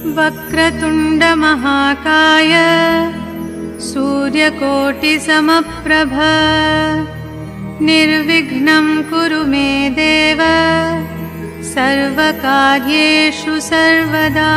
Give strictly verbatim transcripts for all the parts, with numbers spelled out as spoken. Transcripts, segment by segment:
वक्रतुण्ड महाकाय सूर्यकोटिसमप्रभ निर्विघ्नं कुरु मे देव सर्वकार्येषु सर्वदा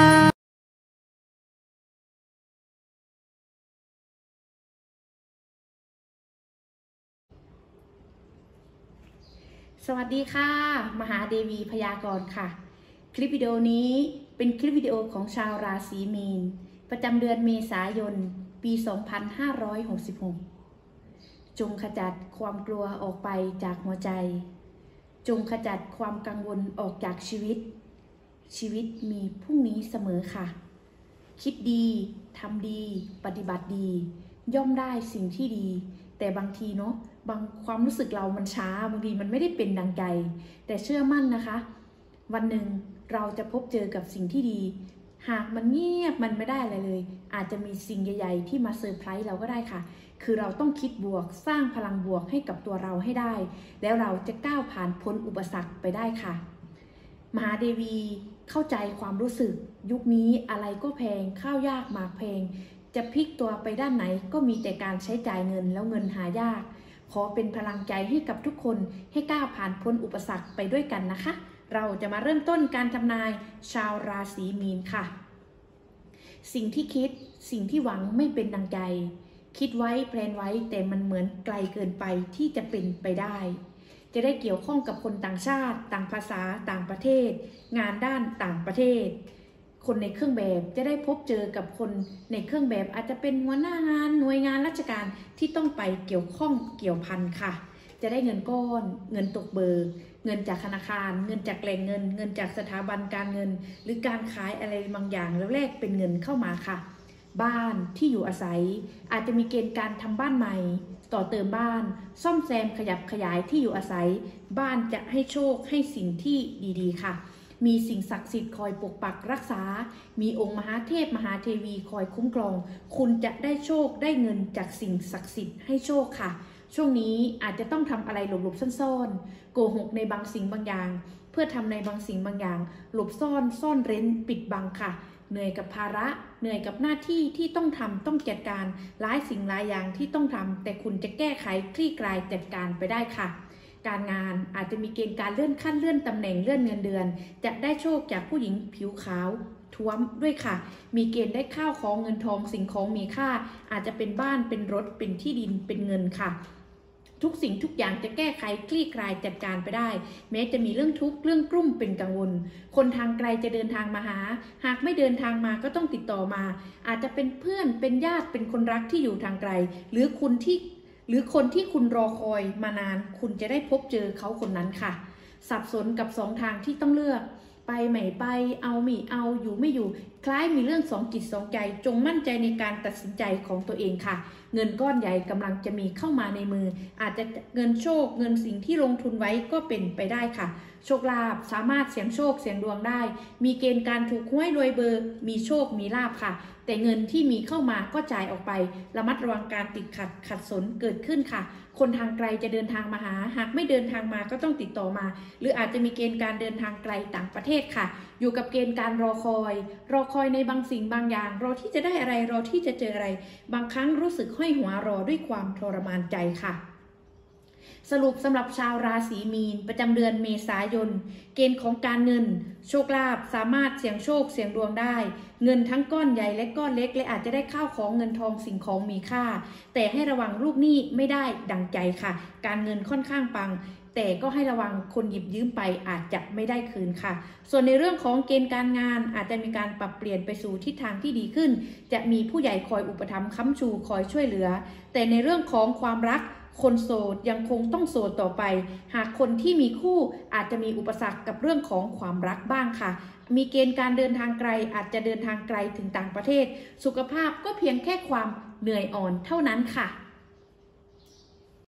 สวัสดีค่ะมหาเดวีพยากรณ์ค่ะคลิปวิดีโอนี้เป็นคลิปวิดีโอของชาวราศีมีนประจำเดือนเมษายนปี สองพันห้าร้อยหกสิบหก จงขจัดความกลัวออกไปจากหัวใจจงขจัดความกังวลออกจากชีวิตชีวิตมีพรุ่งนี้เสมอค่ะคิดดีทำดีปฏิบัติดีย่อมได้สิ่งที่ดีแต่บางทีเนาะบางความรู้สึกเรามันช้าบางทีมันไม่ได้เป็นดังใจแต่เชื่อมั่นนะคะวันหนึ่งเราจะพบเจอกับสิ่งที่ดีหากมันเงียบมันไม่ได้อะไรเลยอาจจะมีสิ่งใหญ่ๆที่มาเซอร์ไพรส์เราก็ได้ค่ะคือเราต้องคิดบวกสร้างพลังบวกให้กับตัวเราให้ได้แล้วเราจะก้าวผ่านพ้นอุปสรรคไปได้ค่ะมหาเดวีเข้าใจความรู้สึกยุคนี้อะไรก็แพงข้าวยากหมากแพงจะพลิกตัวไปด้านไหนก็มีแต่การใช้จ่ายเงินแล้วเงินหายากขอเป็นพลังใจให้กับทุกคนให้ก้าวผ่านพ้นอุปสรรคไปด้วยกันนะคะเราจะมาเริ่มต้นการทำนายชาวราศีมีนค่ะสิ่งที่คิดสิ่งที่หวังไม่เป็นดังใจคิดไว้แพลนไว้แต่มันเหมือนไกลเกินไปที่จะเป็นไปได้จะได้เกี่ยวข้องกับคนต่างชาติต่างภาษาต่างประเทศงานด้านต่างประเทศคนในเครื่องแบบจะได้พบเจอกับคนในเครื่องแบบอาจจะเป็นหัวหน้างานหน่วยงานราชการที่ต้องไปเกี่ยวข้องเกี่ยวพันค่ะจะได้เงินก้อนเงินตกเบิกเงินจากธนาคารเงินจากแหล่งเงินเงินจากสถาบันการเงินหรือการขายอะไรบางอย่างแล้วแลกเป็นเงินเข้ามาค่ะบ้านที่อยู่อาศัยอาจจะมีเกณฑ์การทำบ้านใหม่ต่อเติมบ้านซ่อมแซมขยับขยายที่อยู่อาศัยบ้านจะให้โชคให้สิ่งที่ดีๆค่ะมีสิ่งศักดิ์สิทธิ์คอยปกปักรักษามีองค์มหาเทพมหาเทวีคอยคุ้มครองคุณจะได้โชคได้เงินจากสิ่งศักดิ์สิทธิ์ให้โชคค่ะช่วงนี้อาจจะต้องทำอะไรหลบๆซ่อนๆโกหกในบางสิ่งบางอย่างเพื่อทำในบางสิ่งบางอย่างหลบซ่อนซ่อนเร้นปิดบังค่ะเหนื่อยกับภาระเหนื่อยกับหน้าที่ที่ต้องทำต้องจัดการหลายสิ่งหลายอย่างที่ต้องทำแต่คุณจะแก้ไขคลี่คลายจัดการไปได้ค่ะการงานอาจจะมีเกณฑ์การเลื่อนขั้นเลื่อนตำแหน่งเลื่อนเงินเดือนจะได้โชคจากผู้หญิงผิวขาวท้วมด้วยค่ะมีเกณฑ์ได้ข้าวของเงินทองสิ่งของมีค่าอาจจะเป็นบ้านเป็นรถเป็นที่ดินเป็นเงินค่ะทุกสิ่งทุกอย่างจะแก้ไขคลี่คลายจัดการไปได้แม้จะมีเรื่องทุกข์เรื่องกลุ้มเป็นกังวลคนทางไกลจะเดินทางมาหาหากไม่เดินทางมาก็ต้องติดต่อมาอาจจะเป็นเพื่อนเป็นญาติเป็นคนรักที่อยู่ทางไกลหรือคุณที่หรือคนที่คุณรอคอยมานานคุณจะได้พบเจอเขาคนนั้นค่ะสับสนกับสองทางที่ต้องเลือกไปไม่ไปเอาไม่เอาอยู่ไม่อยู่คล้ายมีเรื่องสองจิตสองใจจงมั่นใจในการตัดสินใจของตัวเองค่ะเงินก้อนใหญ่กำลังจะมีเข้ามาในมืออาจจะเงินโชคเงินสิ่งที่ลงทุนไว้ก็เป็นไปได้ค่ะโชคลาภสามารถเสี่ยงโชคเสี่ยงดวงได้มีเกณฑ์การถูกหวยรวยเบอร์มีโชคมีลาภค่ะแต่เงินที่มีเข้ามาก็จ่ายออกไประมัดระวังการติดขัดขัดสนเกิดขึ้นค่ะคนทางไกลจะเดินทางมาหาหากไม่เดินทางมาก็ต้องติดต่อมาหรืออาจจะมีเกณฑ์การเดินทางไกลต่างประเทศค่ะอยู่กับเกณฑ์การรอคอยรอคอยในบางสิ่งบางอย่างรอที่จะได้อะไรรอที่จะเจออะไรบางครั้งรู้สึกห้อยหัวรอด้วยความทรมานใจค่ะสรุปสำหรับชาวราศีมีนประจำเดือนเมษายนเกณฑ์ของการเงินโชคลาภสามารถเสี่ยงโชคเสี่ยงดวงได้เงินทั้งก้อนใหญ่และก้อนเล็กและอาจจะได้ข้าวของเงินทองสิ่งของมีค่าแต่ให้ระวังลูกหนี้ไม่ได้ดังใจค่ะการเงินค่อนข้างปังแต่ก็ให้ระวังคนหยิบยืมไปอาจจะไม่ได้คืนค่ะส่วนในเรื่องของเกณฑ์การงานอาจจะมีการปรับเปลี่ยนไปสู่ทิศทางที่ดีขึ้นจะมีผู้ใหญ่คอยอุปถัมภ์ค้ำชูคอยช่วยเหลือแต่ในเรื่องของความรักคนโสดยังคงต้องโสดต่อไปหากคนที่มีคู่อาจจะมีอุปสรรคกับเรื่องของความรักบ้างค่ะมีเกณฑ์การเดินทางไกลอาจจะเดินทางไกลถึงต่างประเทศสุขภาพก็เพียงแค่ความเหนื่อยอ่อนเท่านั้นค่ะ